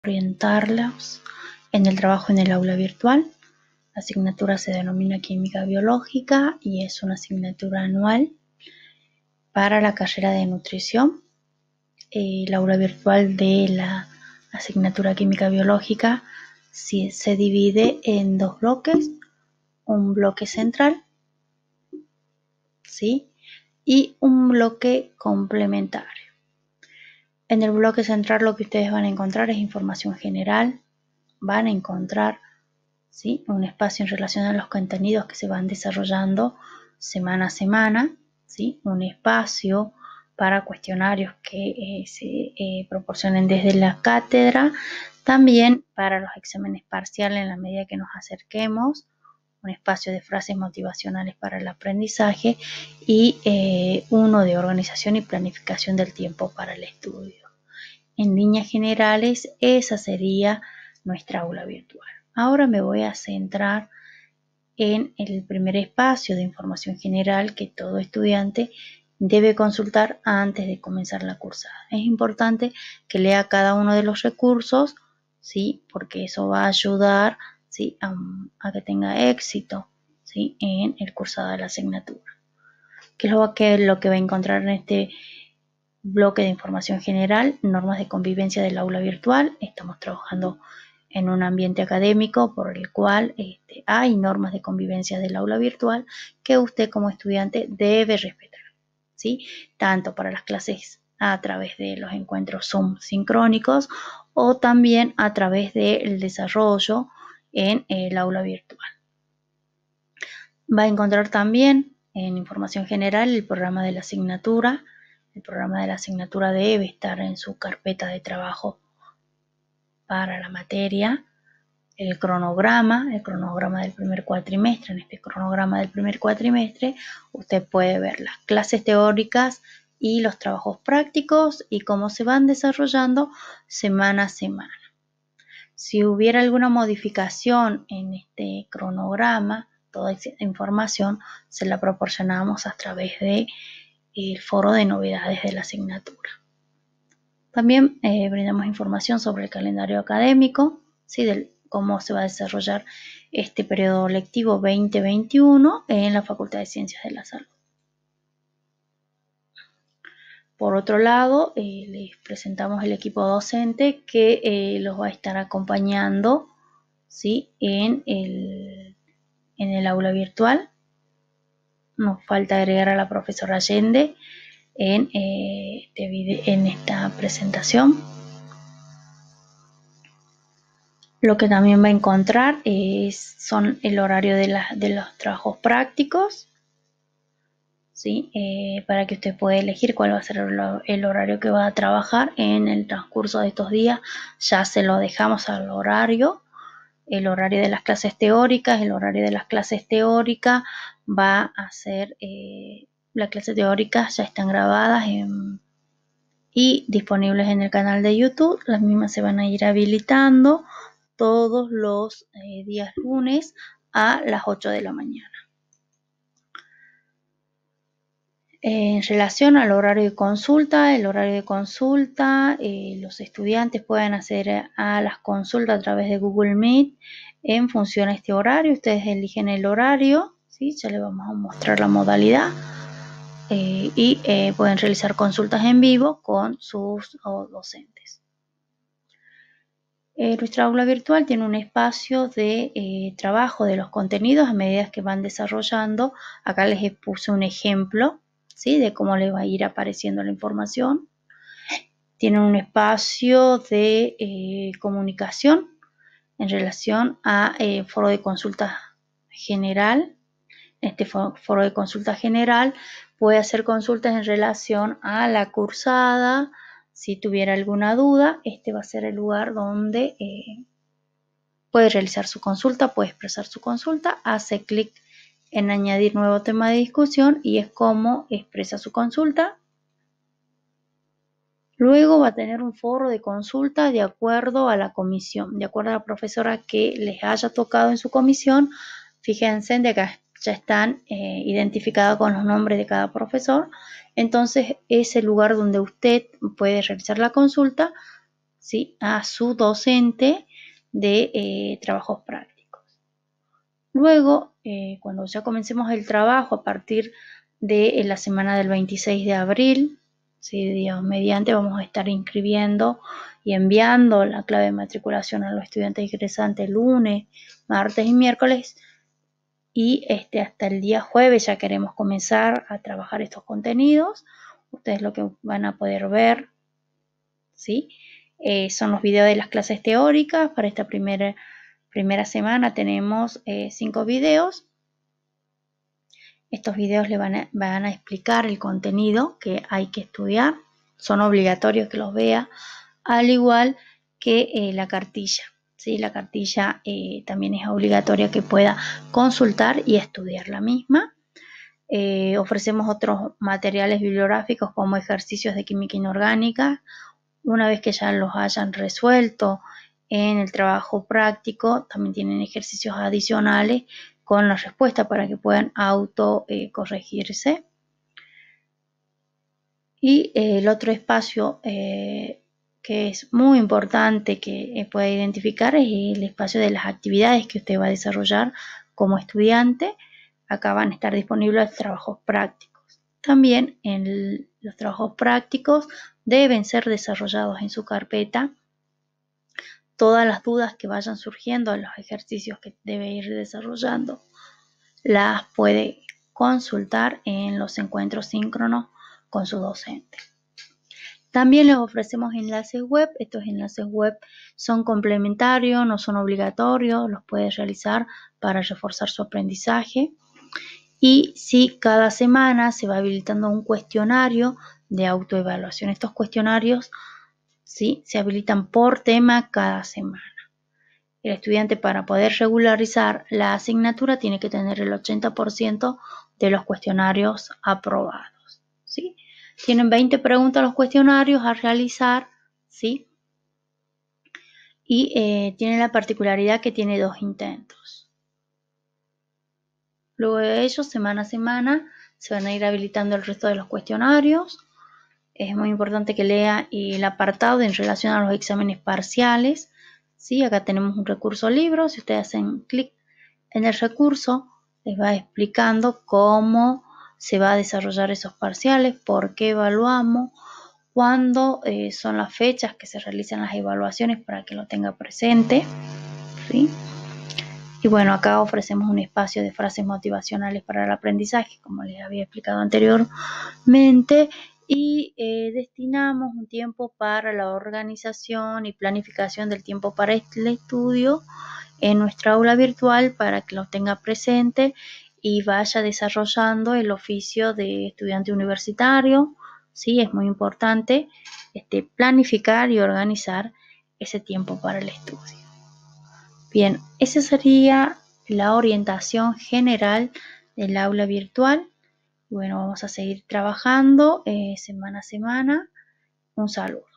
orientarlos en el trabajo en el aula virtual. La asignatura se denomina Química Biológica y es una asignatura anual para la carrera de nutrición. El aula virtual de la asignatura Química Biológica se divide en dos bloques, un bloque central, ¿sí? Y un bloque complementario. En el bloque central lo que ustedes van a encontrar es información general, van a encontrar, ¿sí?, un espacio en relación a los contenidos que se van desarrollando semana a semana, ¿sí?, un espacio para cuestionarios que se proporcionen desde la cátedra, también para los exámenes parciales en la medida que nos acerquemos, un espacio de frases motivacionales para el aprendizaje y uno de organización y planificación del tiempo para el estudio. En líneas generales, esa sería nuestra aula virtual. Ahora me voy a centrar en el primer espacio de información general que todo estudiante debe consultar antes de comenzar la cursada. Es importante que lea cada uno de los recursos, ¿sí?, porque eso va a ayudar, ¿sí?, a que tenga éxito, ¿sí?, en el cursado de la asignatura. ¿Qué es lo que va a encontrar en este bloque de información general? Normas de convivencia del aula virtual. Estamos trabajando en un ambiente académico por el cual hay normas de convivencia del aula virtual que usted como estudiante debe respetar, ¿sí?, tanto para las clases a través de los encuentros Zoom sincrónicos o también a través del desarrollo en el aula virtual. Va a encontrar también en información general el programa de la asignatura. El programa de la asignatura debe estar en su carpeta de trabajo para la materia. El cronograma del primer cuatrimestre. En este cronograma del primer cuatrimestre usted puede ver las clases teóricas y los trabajos prácticos y cómo se van desarrollando semana a semana. Si hubiera alguna modificación en este cronograma, toda esa información se la proporcionamos a través del foro de novedades de la asignatura. También brindamos información sobre el calendario académico, ¿sí?, de cómo se va a desarrollar este periodo lectivo 2021 en la Facultad de Ciencias de la Salud. Por otro lado, les presentamos el equipo docente que los va a estar acompañando, ¿sí?, en el aula virtual. Nos falta agregar a la profesora Allende en esta presentación. Lo que también va a encontrar son el horario de los trabajos prácticos, ¿sí?, para que usted pueda elegir cuál va a ser el horario que va a trabajar en el transcurso de estos días. Ya se lo dejamos al horario. El horario de las clases teóricas. El horario de las clases teóricas va a ser, las clases teóricas ya están grabadas y disponibles en el canal de YouTube. Las mismas se van a ir habilitando todos los días lunes a las 8 de la mañana. En relación al horario de consulta, los estudiantes pueden acceder a las consultas a través de Google Meet en función a este horario. Ustedes eligen el horario, ¿sí?, ya les vamos a mostrar la modalidad y pueden realizar consultas en vivo con sus docentes. Nuestra aula virtual tiene un espacio de trabajo de los contenidos a medida que van desarrollando. Acá les puse un ejemplo, ¿sí?, de cómo les va a ir apareciendo la información. Tienen un espacio de comunicación en relación a foro de consulta general. En este foro de consulta general puede hacer consultas en relación a la cursada. Si tuviera alguna duda, este va a ser el lugar donde puede realizar su consulta, puede expresar su consulta, hace clic en añadir nuevo tema de discusión y es como expresa su consulta. Luego va a tener un foro de consulta de acuerdo a la comisión, de acuerdo a la profesora que les haya tocado en su comisión. Fíjense de acá ya están identificados con los nombres de cada profesor. Entonces es el lugar donde usted puede realizar la consulta ¿sí?, a su docente de trabajos prácticos. Luego, cuando ya comencemos el trabajo a partir de la semana del 26 de abril, ¿sí?, Dios mediante, vamos a estar inscribiendo y enviando la clave de matriculación a los estudiantes ingresantes lunes, martes y miércoles, y hasta el día jueves ya queremos comenzar a trabajar estos contenidos. Ustedes lo que van a poder ver, ¿sí?, son los videos de las clases teóricas. Para esta primera semana tenemos 5 videos. Estos videos le van a explicar el contenido que hay que estudiar. Son obligatorios que los vea, al igual que la cartilla. ¿Sí? La cartilla también es obligatoria que pueda consultar y estudiar la misma. Ofrecemos otros materiales bibliográficos como ejercicios de química inorgánica. Una vez que ya los hayan resuelto en el trabajo práctico, también tienen ejercicios adicionales con la respuesta para que puedan corregirse. Y el otro espacio que es muy importante que pueda identificar es el espacio de las actividades que usted va a desarrollar como estudiante. Acá van a estar disponibles los trabajos prácticos. También en los trabajos prácticos deben ser desarrollados en su carpeta. Todas las dudas que vayan surgiendo en los ejercicios que debe ir desarrollando las puede consultar en los encuentros síncronos con su docente. También les ofrecemos enlaces web. Estos enlaces web son complementarios, no son obligatorios, los puede realizar para reforzar su aprendizaje. Y sí, cada semana se va habilitando un cuestionario de autoevaluación. Estos cuestionarios, ¿sí?, se habilitan por tema cada semana. El estudiante, para poder regularizar la asignatura, tiene que tener el 80% de los cuestionarios aprobados, ¿sí? Tienen 20 preguntas los cuestionarios a realizar, ¿sí? Y tiene la particularidad que tiene 2 intentos. Luego de ello, semana a semana, se van a ir habilitando el resto de los cuestionarios. Es muy importante que lea el apartado en relación a los exámenes parciales, ¿sí? Acá tenemos un recurso libro. Si ustedes hacen clic en el recurso, les va explicando cómo se va a desarrollar esos parciales, por qué evaluamos, cuándo son las fechas que se realizan las evaluaciones para que lo tenga presente, ¿sí? Y bueno, acá ofrecemos un espacio de frases motivacionales para el aprendizaje, como les había explicado anteriormente, y destinamos un tiempo para la organización y planificación del tiempo para el estudio en nuestra aula virtual para que lo tenga presente y vaya desarrollando el oficio de estudiante universitario. Sí, es muy importante planificar y organizar ese tiempo para el estudio. Bien, esa sería la orientación general del aula virtual. Bueno, vamos a seguir trabajando semana a semana. Un saludo.